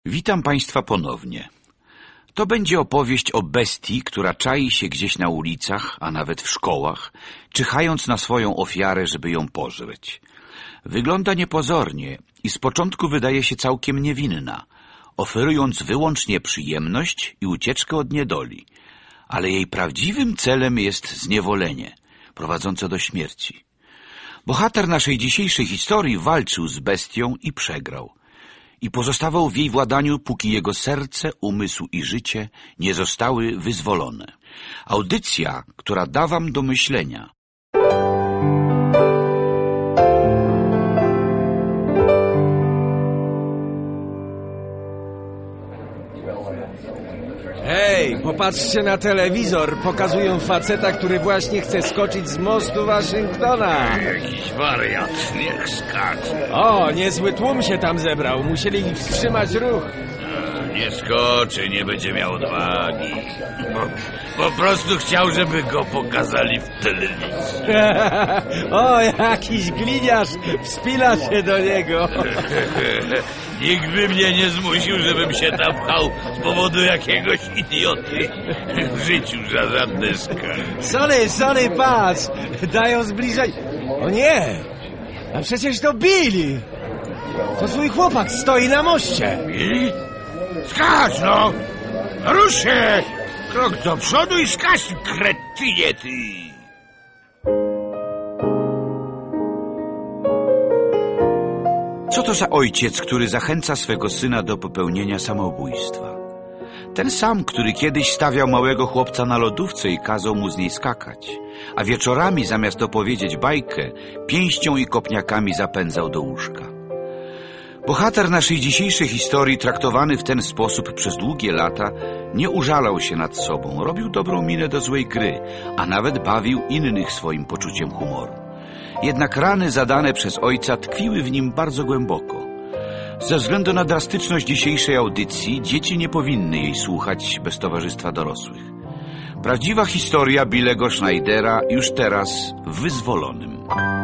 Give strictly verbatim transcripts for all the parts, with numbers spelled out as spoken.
Witam Państwa ponownie. To będzie opowieść o bestii, która czai się gdzieś na ulicach, a nawet w szkołach, czyhając na swoją ofiarę, żeby ją pożreć. Wygląda niepozornie i z początku wydaje się całkiem niewinna, oferując wyłącznie przyjemność i ucieczkę od niedoli, ale jej prawdziwym celem jest zniewolenie, prowadzące do śmierci. Bohater naszej dzisiejszej historii walczył z bestią i przegrał. I pozostawał w jej władaniu, póki jego serce, umysł i życie nie zostały wyzwolone. Audycja, która da wam do myślenia. Hej, popatrzcie na telewizor. Pokazują faceta, który właśnie chce skoczyć z mostu Waszyngtona. Jakiś wariat, niech skacze. O, niezły tłum się tam zebrał. Musieli wstrzymać ruch. Nie skoczy, nie będzie miał odwagi. Po, po prostu chciał, żeby go pokazali w telewizji. O, jakiś gliniarz wspina się do niego. Nikt by mnie nie zmusił, żebym się tam pchał z powodu jakiegoś idioty. W życiu za żadne skarby. Sony, Sony, patrz. Dają zbliżej. O nie, a przecież to Billy. To twój chłopak stoi na moście. Billy? Skacz, no! Rusz się! Krok do przodu i skacz, kretynie, ty! Co to za ojciec, który zachęca swego syna do popełnienia samobójstwa? Ten sam, który kiedyś stawiał małego chłopca na lodówce i kazał mu z niej skakać, a wieczorami zamiast opowiedzieć bajkę, pięścią i kopniakami zapędzał do łóżka. Bohater naszej dzisiejszej historii, traktowany w ten sposób przez długie lata, nie użalał się nad sobą, robił dobrą minę do złej gry, a nawet bawił innych swoim poczuciem humoru. Jednak rany zadane przez ojca tkwiły w nim bardzo głęboko. Ze względu na drastyczność dzisiejszej audycji, dzieci nie powinny jej słuchać bez towarzystwa dorosłych. Prawdziwa historia Billego Schneidera już teraz w Wyzwolonym.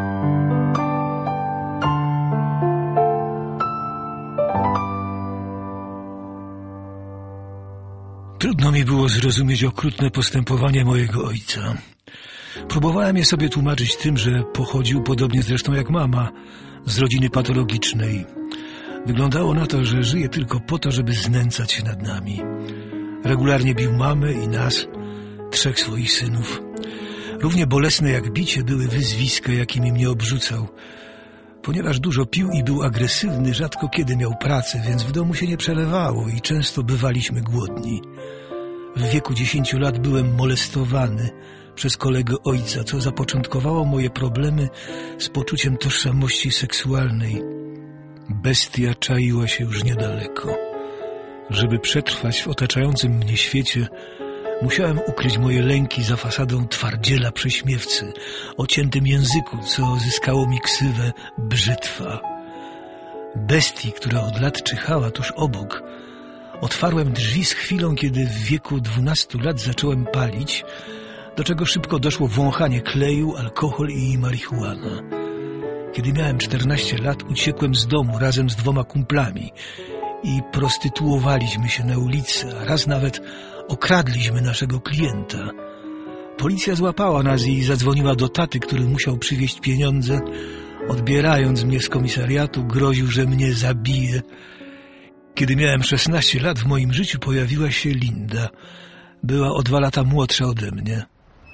Trudno mi było zrozumieć okrutne postępowanie mojego ojca. Próbowałem je sobie tłumaczyć tym, że pochodził, podobnie zresztą jak mama, z rodziny patologicznej. Wyglądało na to, że żyje tylko po to, żeby znęcać się nad nami. Regularnie bił mamę i nas, trzech swoich synów. Równie bolesne jak bicie były wyzwiska, jakimi mnie obrzucał. Ponieważ dużo pił i był agresywny, rzadko kiedy miał pracę, więc w domu się nie przelewało i często bywaliśmy głodni. W wieku dziesięciu lat byłem molestowany przez kolegę ojca, co zapoczątkowało moje problemy z poczuciem tożsamości seksualnej. Bestia czaiła się już niedaleko. Żeby przetrwać w otaczającym mnie świecie, musiałem ukryć moje lęki za fasadą twardziela prześmiewcy, o ciętym języku, co zyskało mi ksywę brzytwa. Bestii, która od lat czyhała tuż obok, otwarłem drzwi z chwilą, kiedy w wieku dwunastu lat zacząłem palić, do czego szybko doszło wąchanie kleju, alkohol i marihuana. Kiedy miałem czternaście lat, uciekłem z domu razem z dwoma kumplami i prostytuowaliśmy się na ulicy, a raz nawet okradliśmy naszego klienta. Policja złapała nas i zadzwoniła do taty, który musiał przywieźć pieniądze. Odbierając mnie z komisariatu, groził, że mnie zabije. Kiedy miałem szesnaście lat, w moim życiu pojawiła się Linda. Była o dwa lata młodsza ode mnie.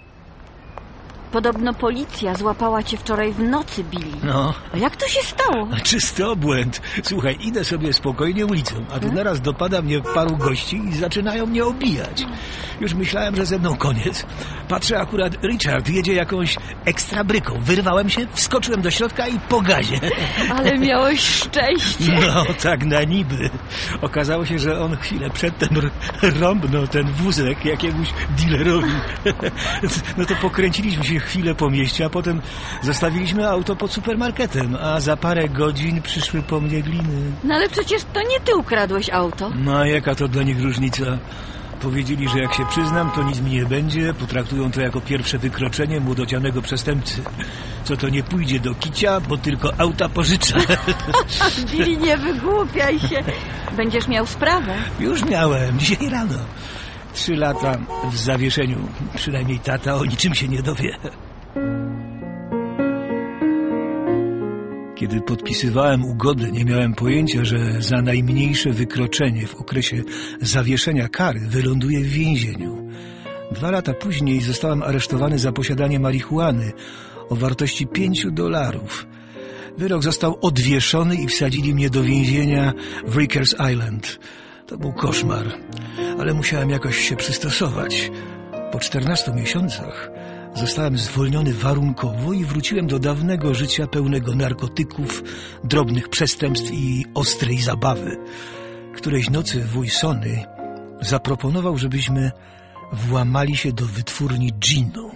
Podobno policja złapała cię wczoraj w nocy, Billy. No. A jak to się stało? Czysty obłęd. Słuchaj, idę sobie spokojnie ulicą, a tu Hmm? naraz dopada mnie paru gości i zaczynają mnie obijać. Już myślałem, że ze mną koniec. Patrzę, akurat Richard jedzie jakąś ekstrabryką. Wyrwałem się, wskoczyłem do środka i po gazie. Ale miałeś szczęście. No, tak na niby. Okazało się, że on chwilę przedtem rąbnął ten wózek jakiemuś dealerowi. No to pokręciliśmy się chwilę po mieście, a potem zostawiliśmy auto pod supermarketem, a za parę godzin przyszły po mnie gliny. No ale przecież to nie ty ukradłeś auto. No a jaka to dla nich różnica? Powiedzieli, że jak się przyznam, to nic mi nie będzie. Potraktują to jako pierwsze wykroczenie młodocianego przestępcy. Co to nie pójdzie do kicia, bo tylko auta pożycza. Billy, nie wygłupiaj się. Będziesz miał sprawę. Już miałem, dzisiaj rano. Trzy lata w zawieszeniu. Przynajmniej tata o niczym się nie dowie. Kiedy podpisywałem ugodę, nie miałem pojęcia, że za najmniejsze wykroczenie w okresie zawieszenia kary wyląduję w więzieniu. Dwa lata później zostałem aresztowany za posiadanie marihuany o wartości pięciu dolarów. Wyrok został odwieszony i wsadzili mnie do więzienia w Rikers Island. To był koszmar, ale musiałem jakoś się przystosować. Po czternastu miesiącach zostałem zwolniony warunkowo i wróciłem do dawnego życia pełnego narkotyków, drobnych przestępstw i ostrej zabawy. Którejś nocy wuj Sony zaproponował, żebyśmy włamali się do wytwórni ginu.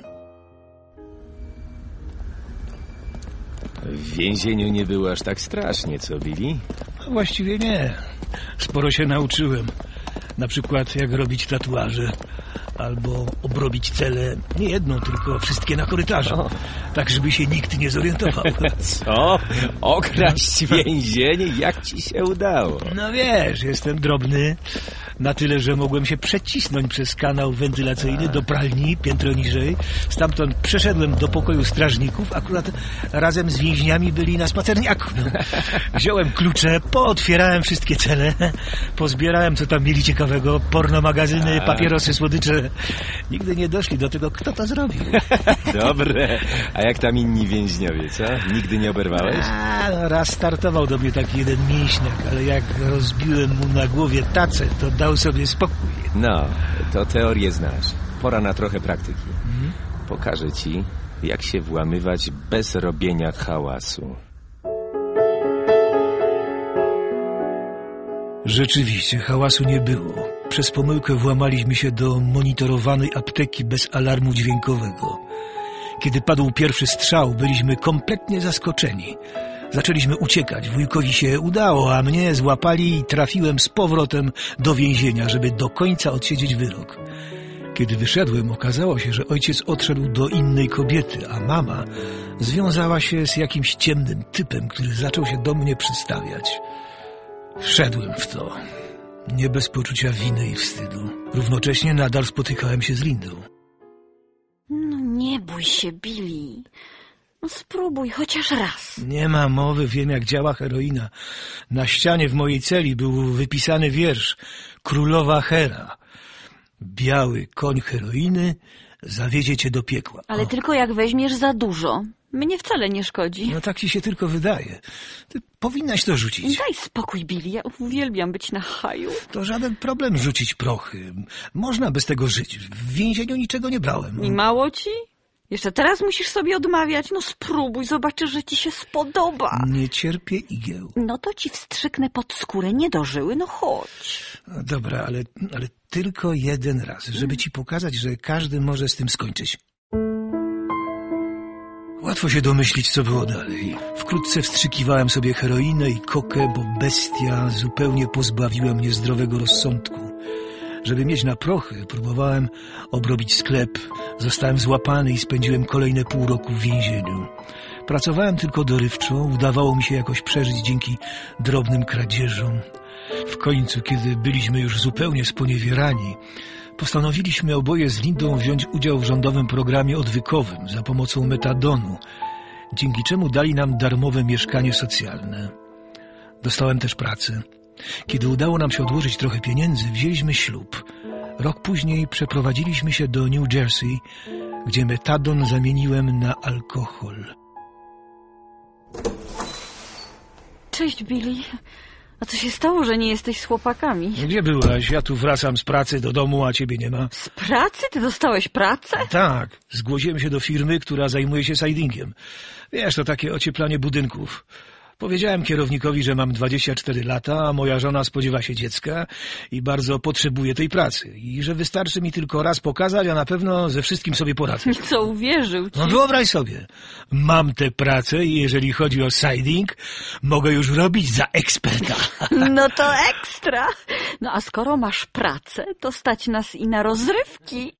W więzieniu nie było aż tak strasznie, co, Billy? No, właściwie nie. Sporo się nauczyłem. Na przykład jak robić tatuaże. Albo obrobić cele, nie jedną, tylko wszystkie na korytarzu. O. Tak, żeby się nikt nie zorientował. Co? Okraść więzienie? Jak ci się udało? No wiesz, jestem drobny. Na tyle, że mogłem się przecisnąć przez kanał wentylacyjny do pralni, piętro niżej. Stamtąd przeszedłem do pokoju strażników. Akurat razem z więźniami byli na spacerniaku. Wziąłem klucze, pootwierałem wszystkie cele, pozbierałem, co tam mieli ciekawego, porno, magazyny, papierosy, słodycze. Nigdy nie doszli do tego, kto to zrobił. Dobre. A jak tam inni więźniowie, co? Nigdy nie oberwałeś? A, no, raz startował do mnie taki jeden mięśniak, ale jak rozbiłem mu na głowie tacę, to dał sobie spokój. No, to teorię znasz. Pora na trochę praktyki. Mhm. Pokażę ci, jak się włamywać bez robienia hałasu. Rzeczywiście, hałasu nie było. Przez pomyłkę włamaliśmy się do monitorowanej apteki bez alarmu dźwiękowego. Kiedy padł pierwszy strzał, byliśmy kompletnie zaskoczeni. Zaczęliśmy uciekać. Wujkowi się udało, a mnie złapali i trafiłem z powrotem do więzienia, żeby do końca odsiedzieć wyrok. Kiedy wyszedłem, okazało się, że ojciec odszedł do innej kobiety, a mama związała się z jakimś ciemnym typem, który zaczął się do mnie przystawiać. Wszedłem w to. Nie bez poczucia winy i wstydu. Równocześnie nadal spotykałem się z Lindą. No nie bój się, Billy. No spróbuj chociaż raz. Nie ma mowy, wiem jak działa heroina. Na ścianie w mojej celi był wypisany wiersz Królowa Hera. Biały koń heroiny zawiedzie cię do piekła. Ale o. tylko jak weźmiesz za dużo. Mnie wcale nie szkodzi. No tak ci się tylko wydaje. Ty powinnaś to rzucić. Daj spokój, Billy. Ja uwielbiam być na haju. To żaden problem rzucić prochy. Można bez tego żyć. W więzieniu niczego nie brałem. I mało ci? Jeszcze teraz musisz sobie odmawiać? No spróbuj, zobaczysz, że ci się spodoba. Nie cierpię igieł. No to ci wstrzyknę pod skórę niedożyły, no chodź. No dobra, ale, ale tylko jeden raz, żeby ci pokazać, że każdy może z tym skończyć. Łatwo się domyślić, co było dalej. Wkrótce wstrzykiwałem sobie heroinę i kokę, bo bestia zupełnie pozbawiła mnie zdrowego rozsądku. Żeby mieć na prochy, próbowałem obrobić sklep. Zostałem złapany i spędziłem kolejne pół roku w więzieniu. Pracowałem tylko dorywczo, udawało mi się jakoś przeżyć dzięki drobnym kradzieżom. W końcu, kiedy byliśmy już zupełnie sponiewierani, postanowiliśmy oboje z Lindą wziąć udział w rządowym programie odwykowym za pomocą metadonu, dzięki czemu dali nam darmowe mieszkanie socjalne. Dostałem też pracę. Kiedy udało nam się odłożyć trochę pieniędzy, wzięliśmy ślub. Rok później przeprowadziliśmy się do New Jersey, gdzie metadon zamieniłem na alkohol. Cześć, Billy. A co się stało, że nie jesteś z chłopakami? Gdzie byłaś? Ja tu wracam z pracy do domu, a ciebie nie ma. Z pracy? Ty dostałeś pracę? Tak. Zgłosiłem się do firmy, która zajmuje się sidingiem. Wiesz, to takie ocieplanie budynków. Powiedziałem kierownikowi, że mam dwadzieścia cztery lata, a moja żona spodziewa się dziecka i bardzo potrzebuje tej pracy. I że wystarczy mi tylko raz pokazać, a na pewno ze wszystkim sobie poradzę. I co, uwierzył ci? No wyobraź sobie, mam tę pracę i jeżeli chodzi o siding, mogę już robić za eksperta. No to ekstra. No a skoro masz pracę, to stać nas i na rozrywki.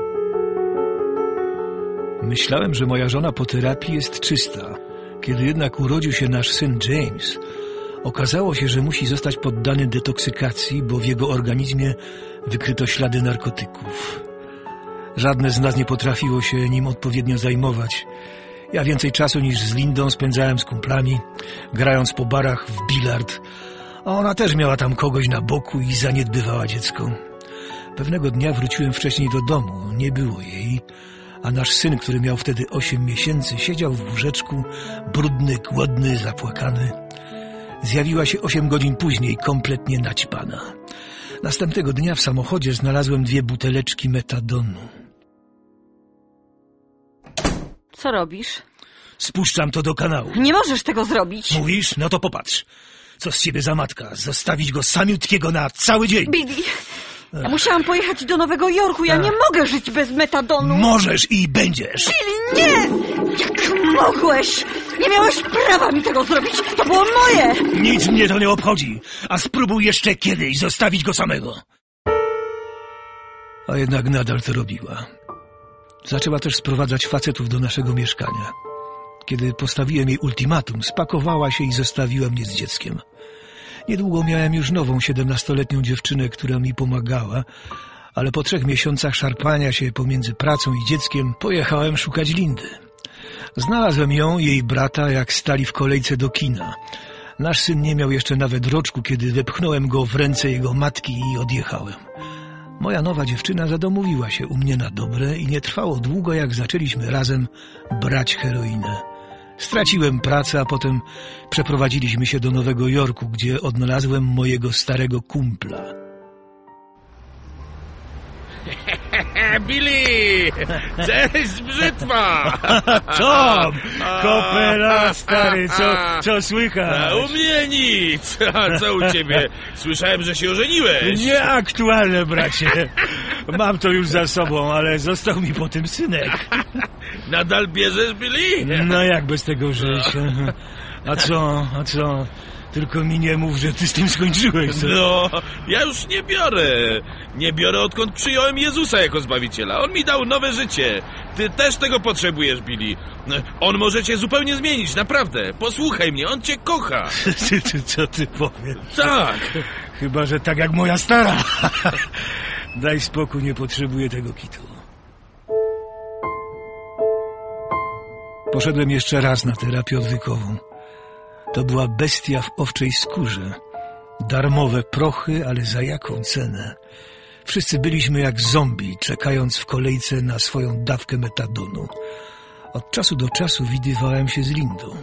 Myślałem, że moja żona po terapii jest czysta. Kiedy jednak urodził się nasz syn James, okazało się, że musi zostać poddany detoksykacji, bo w jego organizmie wykryto ślady narkotyków. Żadne z nas nie potrafiło się nim odpowiednio zajmować. Ja więcej czasu niż z Lindą spędzałem z kumplami, grając po barach w bilard, a ona też miała tam kogoś na boku i zaniedbywała dziecko. Pewnego dnia wróciłem wcześniej do domu, nie było jej, a nasz syn, który miał wtedy osiem miesięcy, siedział w łóżeczku, brudny, głodny, zapłakany. Zjawiła się osiem godzin później, kompletnie naćpana. Następnego dnia w samochodzie znalazłem dwie buteleczki metadonu. Co robisz? Spuszczam to do kanału. Nie możesz tego zrobić. Mówisz? No to popatrz. Co z ciebie za matka? Zostawić go samiutkiego na cały dzień. Billy, ja musiałam pojechać do Nowego Jorku. Ja nie mogę żyć bez metadonu. Możesz i będziesz. Billy, nie! Jak mogłeś? Nie miałeś prawa mi tego zrobić. To było moje. Nic mnie to nie obchodzi. A spróbuj jeszcze kiedyś zostawić go samego. A jednak nadal to robiła. Zaczęła też sprowadzać facetów do naszego mieszkania. Kiedy postawiłem jej ultimatum, spakowała się i zostawiła mnie z dzieckiem. Niedługo miałem już nową, siedemnastoletnią dziewczynę, która mi pomagała, ale po trzech miesiącach szarpania się pomiędzy pracą i dzieckiem pojechałem szukać Lindy. Znalazłem ją i jej brata, jak stali w kolejce do kina. Nasz syn nie miał jeszcze nawet roczku, kiedy wepchnąłem go w ręce jego matki i odjechałem. Moja nowa dziewczyna zadomowiła się u mnie na dobre i nie trwało długo, jak zaczęliśmy razem brać heroinę. Straciłem pracę, a potem przeprowadziliśmy się do Nowego Jorku, gdzie odnalazłem mojego starego kumpla. Billy! Cześć, brzytwa! Tom! Kopela, stary, co, co słychać? A u mnie nic! A co u ciebie? Słyszałem, że się ożeniłeś. Nieaktualne, bracie. Mam to już za sobą, ale został mi po tym synek. Nadal bierzesz, Billy? No jak bez tego żyć? A co, a co? Tylko mi nie mów, że ty z tym skończyłeś. Co? No, ja już nie biorę. Nie biorę, odkąd przyjąłem Jezusa jako Zbawiciela. On mi dał nowe życie. Ty też tego potrzebujesz, Billy. On może cię zupełnie zmienić, naprawdę. Posłuchaj mnie, on cię kocha. Ty, ty, co ty powiesz? Tak. Chyba, że tak jak moja stara. Daj spokój, nie potrzebuję tego kitu. Poszedłem jeszcze raz na terapię odwykową. To była bestia w owczej skórze. Darmowe prochy, ale za jaką cenę? Wszyscy byliśmy jak zombie, czekając w kolejce na swoją dawkę metadonu. Od czasu do czasu widywałem się z Lindą.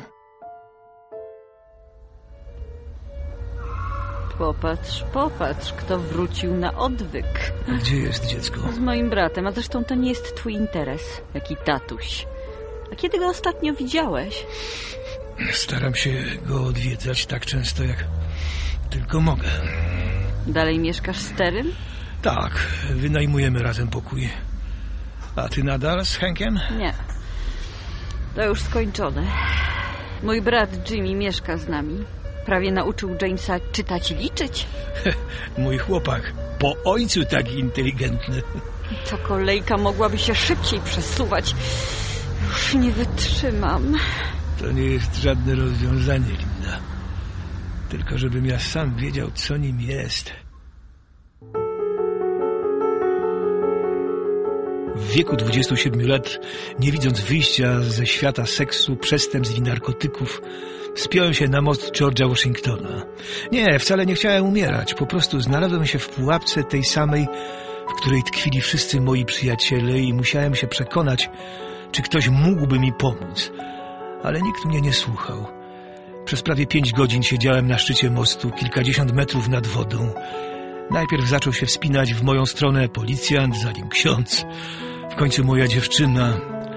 Popatrz, popatrz, kto wrócił na odwyk. A gdzie jest dziecko? Z moim bratem, a zresztą to nie jest twój interes. Jaki tatuś. A kiedy go ostatnio widziałeś? Staram się go odwiedzać tak często, jak tylko mogę. Dalej mieszkasz z Terym? Tak, wynajmujemy razem pokój. A ty nadal z Henkiem? Nie. To już skończone. Mój brat Jimmy mieszka z nami. Prawie nauczył Jamesa czytać i liczyć. Mój chłopak, po ojcu taki inteligentny. Ta kolejka mogłaby się szybciej przesuwać. Już nie wytrzymam. To nie jest żadne rozwiązanie, Linda. Tylko żebym ja sam wiedział, co nim jest. W wieku dwudziestu siedmiu lat, nie widząc wyjścia ze świata seksu, przestępstw i narkotyków, wspiąłem się na most George'a Washingtona. Nie, wcale nie chciałem umierać. Po prostu znalazłem się w pułapce tej samej, w której tkwili wszyscy moi przyjaciele i musiałem się przekonać, czy ktoś mógłby mi pomóc. Ale nikt mnie nie słuchał. Przez prawie pięć godzin siedziałem na szczycie mostu, kilkadziesiąt metrów nad wodą. Najpierw zaczął się wspinać w moją stronę policjant, zanim ksiądz, w końcu moja dziewczyna.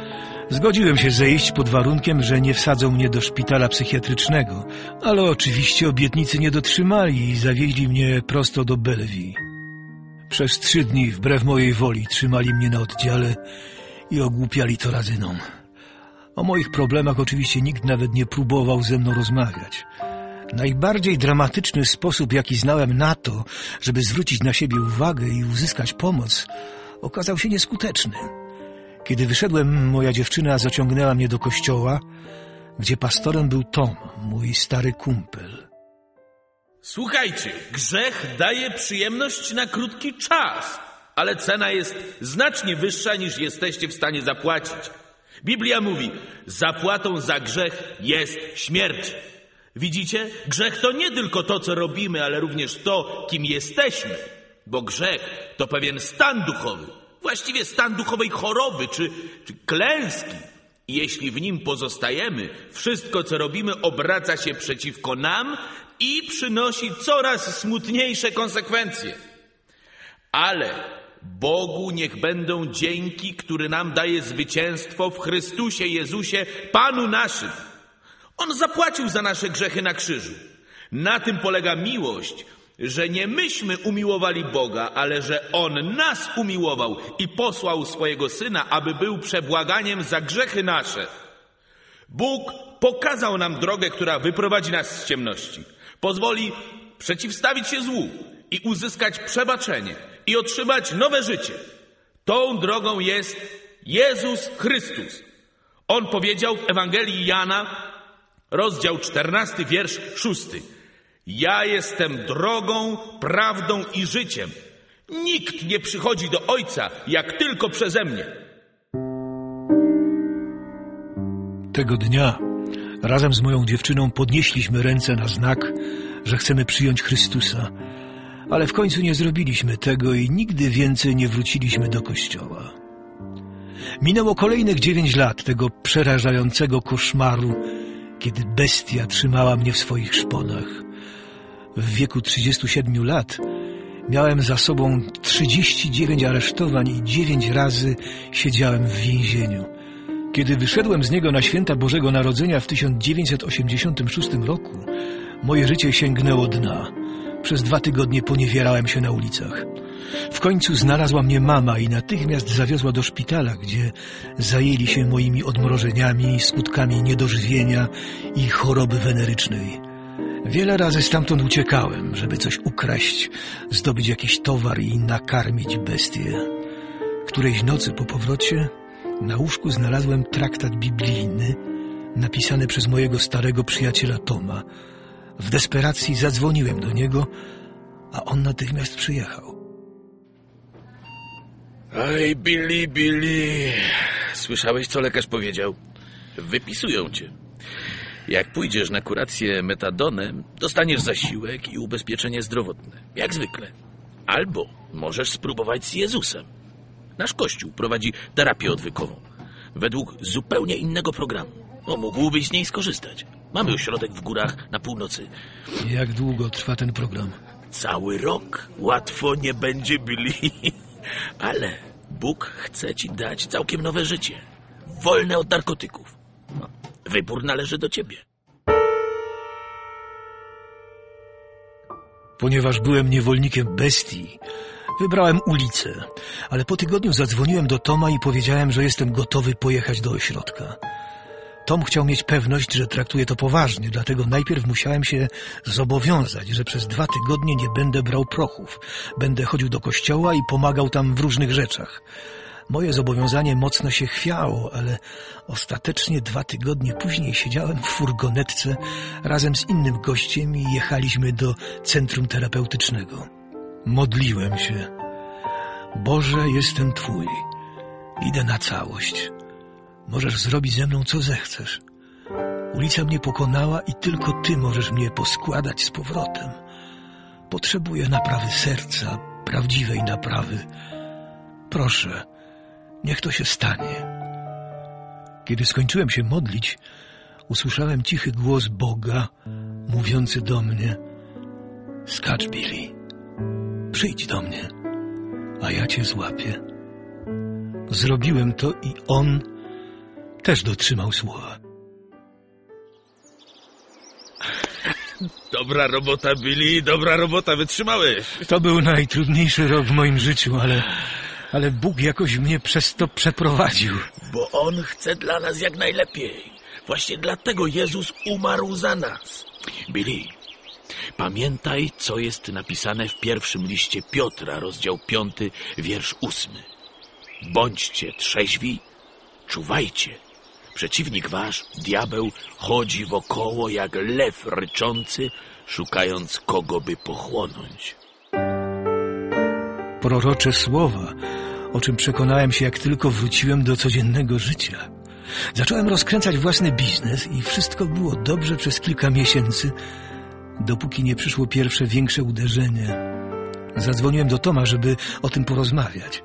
Zgodziłem się zejść pod warunkiem, że nie wsadzą mnie do szpitala psychiatrycznego, ale oczywiście obietnicy nie dotrzymali i zawieźli mnie prosto do Bellevue. Przez trzy dni, wbrew mojej woli, trzymali mnie na oddziale i ogłupiali torazyną. O moich problemach oczywiście nikt nawet nie próbował ze mną rozmawiać. Najbardziej dramatyczny sposób, jaki znałem na to, żeby zwrócić na siebie uwagę i uzyskać pomoc, okazał się nieskuteczny. Kiedy wyszedłem, moja dziewczyna zaciągnęła mnie do kościoła, gdzie pastorem był Tom, mój stary kumpel. Słuchajcie, grzech daje przyjemność na krótki czas, ale cena jest znacznie wyższa, niż jesteście w stanie zapłacić. Biblia mówi, zapłatą za grzech jest śmierć. Widzicie? Grzech to nie tylko to, co robimy, ale również to, kim jesteśmy. Bo grzech to pewien stan duchowy. Właściwie stan duchowej choroby czy, czy klęski. I jeśli w nim pozostajemy, wszystko, co robimy, obraca się przeciwko nam i przynosi coraz smutniejsze konsekwencje. Ale Bogu niech będą dzięki, który nam daje zwycięstwo w Chrystusie Jezusie, Panu naszym. On zapłacił za nasze grzechy na krzyżu. Na tym polega miłość, że nie myśmy umiłowali Boga, ale że On nas umiłował i posłał swojego Syna, aby był przebłaganiem za grzechy nasze. Bóg pokazał nam drogę, która wyprowadzi nas z ciemności. Pozwoli przeciwstawić się złu i uzyskać przebaczenie i otrzymać nowe życie. Tą drogą jest Jezus Chrystus. On powiedział w Ewangelii Jana, rozdział czternasty, wiersz szósty. Ja jestem drogą, prawdą i życiem. Nikt nie przychodzi do Ojca, jak tylko przeze mnie. Tego dnia razem z moją dziewczyną podnieśliśmy ręce na znak, że chcemy przyjąć Chrystusa, ale w końcu nie zrobiliśmy tego i nigdy więcej nie wróciliśmy do kościoła. Minęło kolejnych dziewięć lat tego przerażającego koszmaru, kiedy bestia trzymała mnie w swoich szponach. W wieku trzydziestu siedmiu lat miałem za sobą trzydzieści dziewięć aresztowań i dziewięć razy siedziałem w więzieniu. Kiedy wyszedłem z niego na święta Bożego Narodzenia w tysiąc dziewięćset osiemdziesiątym szóstym roku, moje życie sięgnęło dna. Przez dwa tygodnie poniewierałem się na ulicach. W końcu znalazła mnie mama i natychmiast zawiozła do szpitala, gdzie zajęli się moimi odmrożeniami, skutkami niedożywienia i choroby wenerycznej. Wiele razy stamtąd uciekałem, żeby coś ukraść, zdobyć jakiś towar i nakarmić bestię. Którejś nocy po powrocie na łóżku znalazłem traktat biblijny napisany przez mojego starego przyjaciela Toma. W desperacji zadzwoniłem do niego, a on natychmiast przyjechał. Oj, Billy, Billy. Słyszałeś, co lekarz powiedział? Wypisują cię. Jak pójdziesz na kurację metadonem, dostaniesz zasiłek i ubezpieczenie zdrowotne. Jak zwykle. Albo możesz spróbować z Jezusem. Nasz kościół prowadzi terapię odwykową. Według zupełnie innego programu. No, mógłbyś z niej skorzystać. Mamy ośrodek w górach na północy. Jak długo trwa ten program? Cały rok. Łatwo nie będzie, Billy. Ale Bóg chce ci dać całkiem nowe życie. Wolne od narkotyków. No, wybór należy do ciebie. Ponieważ byłem niewolnikiem bestii, wybrałem ulicę, ale po tygodniu zadzwoniłem do Toma i powiedziałem, że jestem gotowy pojechać do ośrodka. Tom chciał mieć pewność, że traktuję to poważnie, dlatego najpierw musiałem się zobowiązać, że przez dwa tygodnie nie będę brał prochów. Będę chodził do kościoła i pomagał tam w różnych rzeczach. Moje zobowiązanie mocno się chwiało, ale ostatecznie dwa tygodnie później siedziałem w furgonetce razem z innym gościem i jechaliśmy do centrum terapeutycznego. Modliłem się. Boże, jestem Twój. Idę na całość. Możesz zrobić ze mną, co zechcesz. Ulica mnie pokonała i tylko Ty możesz mnie poskładać z powrotem. Potrzebuję naprawy serca, prawdziwej naprawy. Proszę, niech to się stanie. Kiedy skończyłem się modlić, usłyszałem cichy głos Boga, mówiący do mnie: skacz, Billy, przyjdź do mnie, a ja Cię złapię. Zrobiłem to i On też dotrzymał słowa. Dobra robota, Billy, dobra robota, wytrzymałeś. To był najtrudniejszy rok w moim życiu, ale, ale Bóg jakoś mnie przez to przeprowadził. Bo On chce dla nas jak najlepiej. Właśnie dlatego Jezus umarł za nas. Billy, pamiętaj, co jest napisane w pierwszym liście Piotra, rozdział piąty, wiersz ósmy. Bądźcie trzeźwi, czuwajcie. Przeciwnik wasz, diabeł, chodzi wokoło jak lew ryczący, szukając kogo by pochłonąć. Prorocze słowa, o czym przekonałem się, jak tylko wróciłem do codziennego życia. Zacząłem rozkręcać własny biznes i wszystko było dobrze przez kilka miesięcy, dopóki nie przyszło pierwsze większe uderzenie. Zadzwoniłem do Toma, żeby o tym porozmawiać.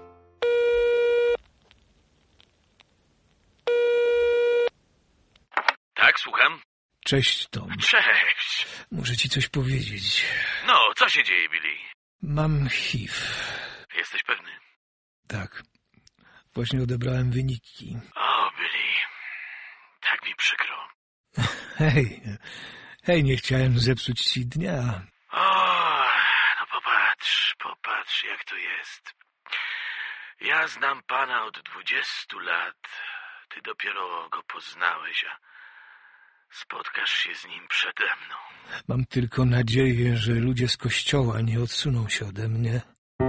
Tak, słucham? Cześć, Tom. Cześć. Muszę ci coś powiedzieć. No, co się dzieje, Billy? Mam H I V. Jesteś pewny? Tak. Właśnie odebrałem wyniki. O, Billy, tak mi przykro. Hej, hej, nie chciałem zepsuć ci dnia. O, no popatrz, popatrz, jak to jest. Ja znam pana od dwudziestu lat. Ty dopiero go poznałeś, a spotkasz się z nim przede mną. Mam tylko nadzieję, że ludzie z kościoła nie odsuną się ode mnie.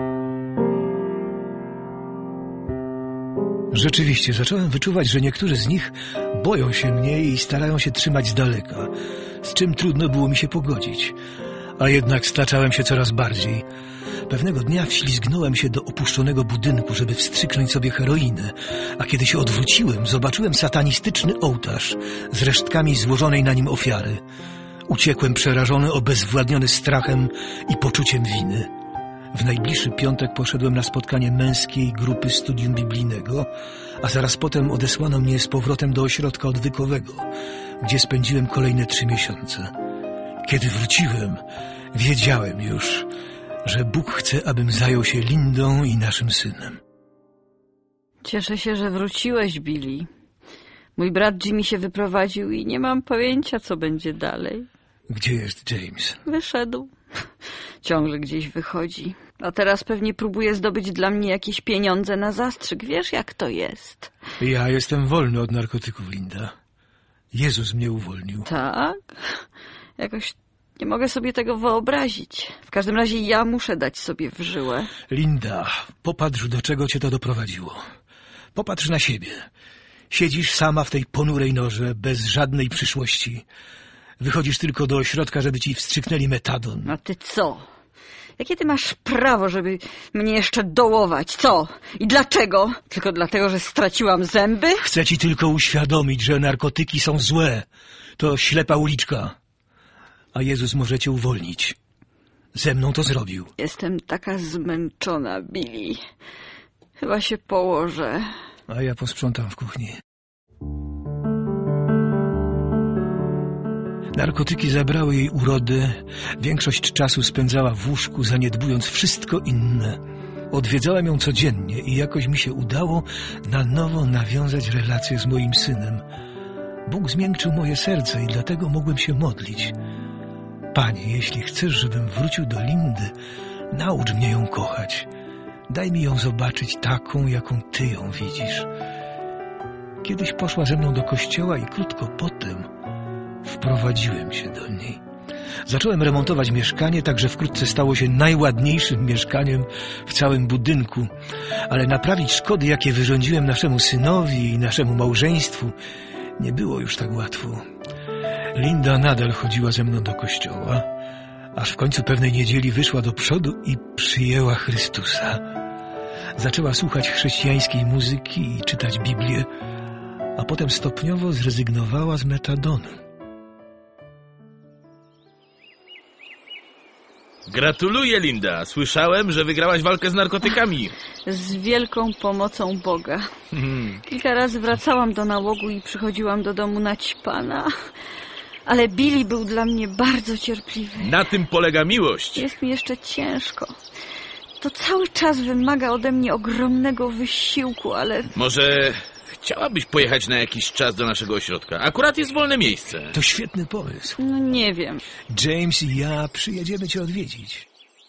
Rzeczywiście, zacząłem wyczuwać, że niektórzy z nich boją się mnie i starają się trzymać z daleka, z czym trudno było mi się pogodzić. A jednak staczałem się coraz bardziej. Pewnego dnia wślizgnąłem się do opuszczonego budynku, żeby wstrzyknąć sobie heroinę, a kiedy się odwróciłem, zobaczyłem satanistyczny ołtarz z resztkami złożonej na nim ofiary. Uciekłem przerażony, obezwładniony strachem i poczuciem winy. W najbliższy piątek poszedłem na spotkanie męskiej grupy studium biblijnego, a zaraz potem odesłano mnie z powrotem do ośrodka odwykowego, gdzie spędziłem kolejne trzy miesiące. Kiedy wróciłem, wiedziałem już, że Bóg chce, abym zajął się Lindą i naszym synem. Cieszę się, że wróciłeś, Billy. Mój brat Jimmy się wyprowadził i nie mam pojęcia, co będzie dalej. Gdzie jest James? Wyszedł. Ciągle gdzieś wychodzi. A teraz pewnie próbuje zdobyć dla mnie jakieś pieniądze na zastrzyk. Wiesz, jak to jest. Ja jestem wolny od narkotyków, Linda. Jezus mnie uwolnił. Tak? Jakoś nie mogę sobie tego wyobrazić. W każdym razie ja muszę dać sobie w żyłę. Linda, popatrz, do czego cię to doprowadziło. Popatrz na siebie. Siedzisz sama w tej ponurej norze, bez żadnej przyszłości. Wychodzisz tylko do ośrodka, żeby ci wstrzyknęli metadon. A ty co? Jakie ty masz prawo, żeby mnie jeszcze dołować? Co? I dlaczego? Tylko dlatego, że straciłam zęby? Chcę ci tylko uświadomić, że narkotyki są złe. To ślepa uliczka. A Jezus może cię uwolnić. Ze mną to zrobił. Jestem taka zmęczona, Billy. Chyba się położę. A ja posprzątam w kuchni. Narkotyki zabrały jej urodę. Większość czasu spędzała w łóżku, zaniedbując wszystko inne. Odwiedzałem ją codziennie i jakoś mi się udało na nowo nawiązać relację z moim synem. Bóg zmiękczył moje serce i dlatego mogłem się modlić. Panie, jeśli chcesz, żebym wrócił do Lindy, naucz mnie ją kochać. Daj mi ją zobaczyć taką, jaką Ty ją widzisz. Kiedyś poszła ze mną do kościoła i krótko potem wprowadziłem się do niej. Zacząłem remontować mieszkanie, tak że wkrótce stało się najładniejszym mieszkaniem w całym budynku. Ale naprawić szkody, jakie wyrządziłem naszemu synowi i naszemu małżeństwu, nie było już tak łatwo. Linda nadal chodziła ze mną do kościoła, aż w końcu pewnej niedzieli wyszła do przodu i przyjęła Chrystusa. Zaczęła słuchać chrześcijańskiej muzyki i czytać Biblię, a potem stopniowo zrezygnowała z metadonu. Gratuluję, Linda. Słyszałem, że wygrałaś walkę z narkotykami. Z wielką pomocą Boga. Hmm. Kilka razy wracałam do nałogu i przychodziłam do domu naćpana. Ale Billy był dla mnie bardzo cierpliwy. Na tym polega miłość. Jest mi jeszcze ciężko. To cały czas wymaga ode mnie ogromnego wysiłku, ale... Może Chciałabyś pojechać na jakiś czas do naszego ośrodka. Akurat jest wolne miejsce. To świetny pomysł. No nie wiem. James i ja przyjedziemy cię odwiedzić.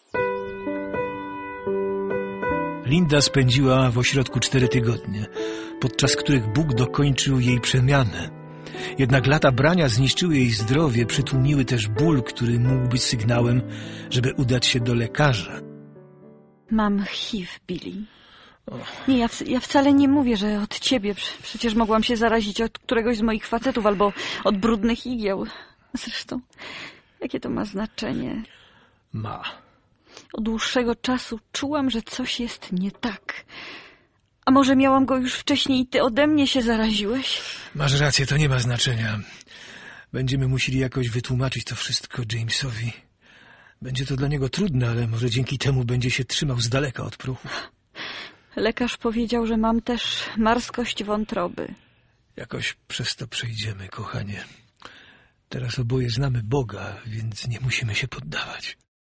Linda spędziła w ośrodku cztery tygodnie, podczas których Bóg dokończył jej przemianę. Jednak lata brania zniszczyły jej zdrowie, przytłumiły też ból, który mógł być sygnałem, żeby udać się do lekarza. Mam H I V, Billy. Nie, ja, w, ja wcale nie mówię, że od ciebie. Przecież mogłam się zarazić od któregoś z moich facetów albo od brudnych igieł. Zresztą, jakie to ma znaczenie? Ma. Od dłuższego czasu czułam, że coś jest nie tak. A może miałam go już wcześniej i ty ode mnie się zaraziłeś? Masz rację, to nie ma znaczenia. Będziemy musieli jakoś wytłumaczyć to wszystko Jamesowi. Będzie to dla niego trudne, ale może dzięki temu będzie się trzymał z daleka od prochu. Lekarz powiedział, że mam też marskość wątroby. Jakoś przez to przejdziemy, kochanie. Teraz oboje znamy Boga, więc nie musimy się poddawać.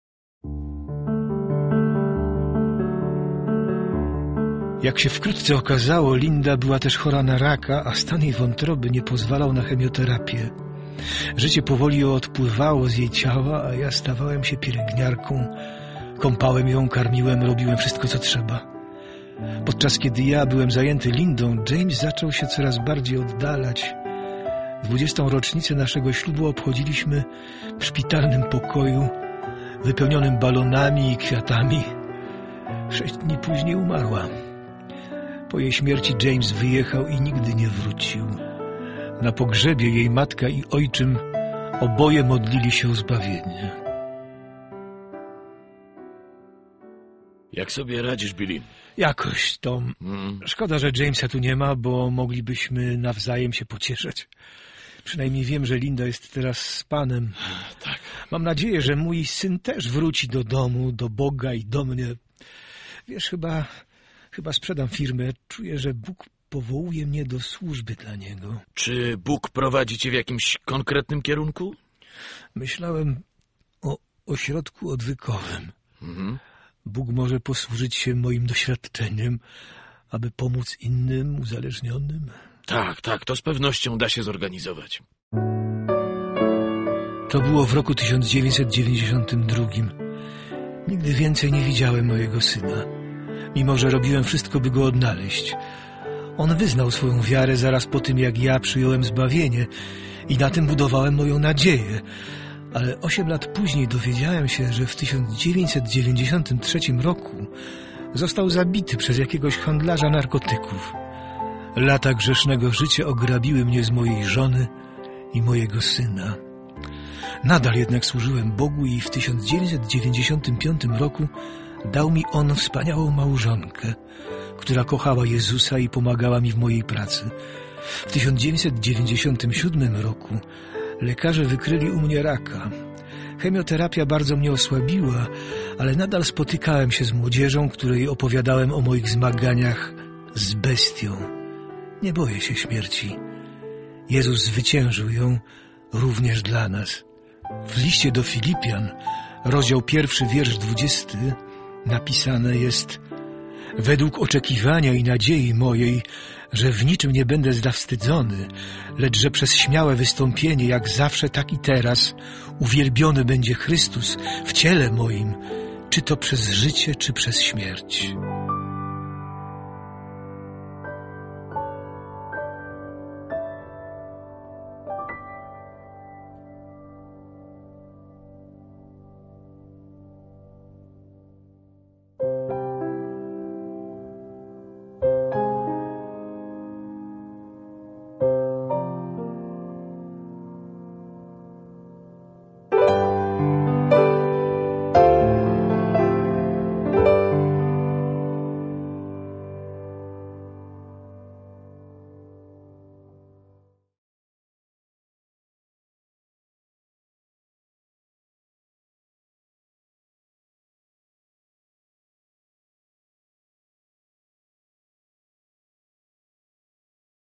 Jak się wkrótce okazało, Linda była też chora na raka, a stan jej wątroby nie pozwalał na chemioterapię. Życie powoli odpływało z jej ciała, a ja stawałem się pielęgniarką. Kąpałem ją, karmiłem, robiłem wszystko, co trzeba. Podczas kiedy ja byłem zajęty Lindą, James zaczął się coraz bardziej oddalać. Dwudziestą rocznicę naszego ślubu obchodziliśmy w szpitalnym pokoju, wypełnionym balonami i kwiatami. Sześć dni później umarła. Po jej śmierci James wyjechał i nigdy nie wrócił. Na pogrzebie jej matka i ojczym oboje modlili się o zbawienie. Jak sobie radzisz, Billy? Jakoś, Tom. Mm. Szkoda, że Jamesa tu nie ma, bo moglibyśmy nawzajem się pocieszać. Przynajmniej wiem, że Linda jest teraz z Panem. Tak. Mam nadzieję, że mój syn też wróci do domu, do Boga i do mnie. Wiesz, chyba, chyba sprzedam firmę. Czuję, że Bóg powołuje mnie do służby dla Niego. Czy Bóg prowadzi cię w jakimś konkretnym kierunku? Myślałem o ośrodku odwykowym. Mhm. Bóg może posłużyć się moim doświadczeniem, aby pomóc innym uzależnionym. Tak, tak, to z pewnością da się zorganizować. To było w roku tysiąc dziewięćset dziewięćdziesiątym drugim. Nigdy więcej nie widziałem mojego syna, mimo że robiłem wszystko, by go odnaleźć. On wyznał swoją wiarę zaraz po tym, jak ja przyjąłem zbawienie i na tym budowałem moją nadzieję. Ale osiem lat później dowiedziałem się, że w tysiąc dziewięćset dziewięćdziesiątym trzecim roku został zabity przez jakiegoś handlarza narkotyków. Lata grzesznego życia ograbiły mnie z mojej żony i mojego syna. Nadal jednak służyłem Bogu i w tysiąc dziewięćset dziewięćdziesiątym piątym roku dał mi On wspaniałą małżonkę, która kochała Jezusa i pomagała mi w mojej pracy. W tysiąc dziewięćset dziewięćdziesiątym siódmym roku lekarze wykryli u mnie raka. Chemioterapia bardzo mnie osłabiła, ale nadal spotykałem się z młodzieżą, której opowiadałem o moich zmaganiach z bestią. Nie boję się śmierci. Jezus zwyciężył ją również dla nas. W liście do Filipian, rozdział pierwszy, wiersz dwudziesty, napisane jest: według oczekiwania i nadziei mojej, że w niczym nie będę zawstydzony, lecz że przez śmiałe wystąpienie, jak zawsze, tak i teraz, uwielbiony będzie Chrystus w ciele moim, czy to przez życie, czy przez śmierć.